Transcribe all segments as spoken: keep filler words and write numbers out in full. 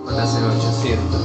Mandas en ochocientos.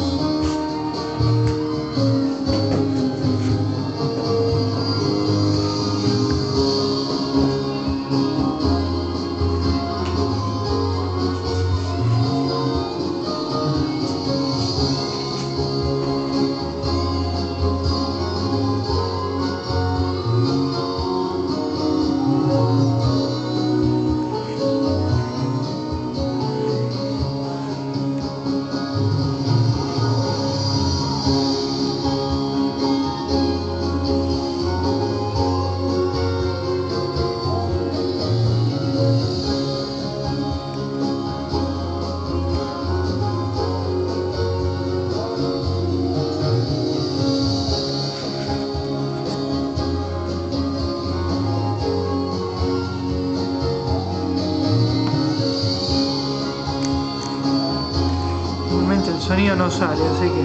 El sonido no sale, así que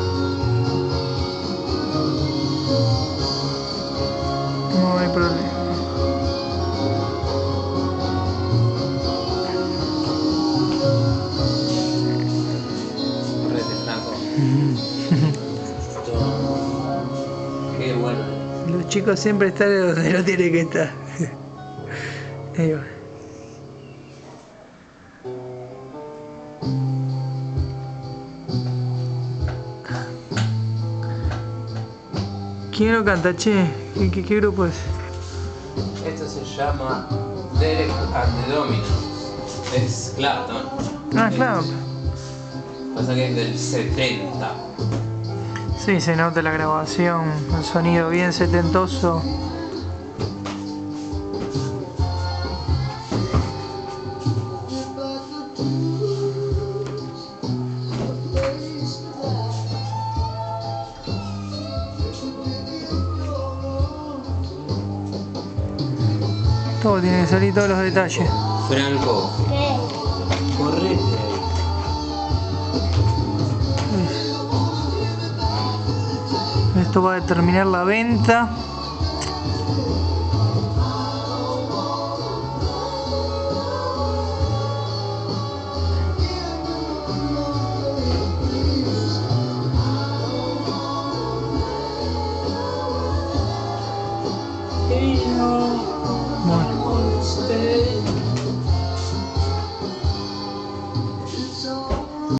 no hay problema. Correte, flaco. Qué bueno. Los chicos siempre están donde no tienen que estar. Ahí va. ¿Quién lo canta, che? ¿Qué, qué, qué grupo es? Esto se llama Derek and the Dominos. Es Clapton. Ah, claro. Pasa que es del setenta. Sí, se nota la grabación, el sonido bien setentoso. Todo tiene que salir, todos los detalles. Franco, ¿Qué? correte ahí. Esto va a determinar la venta.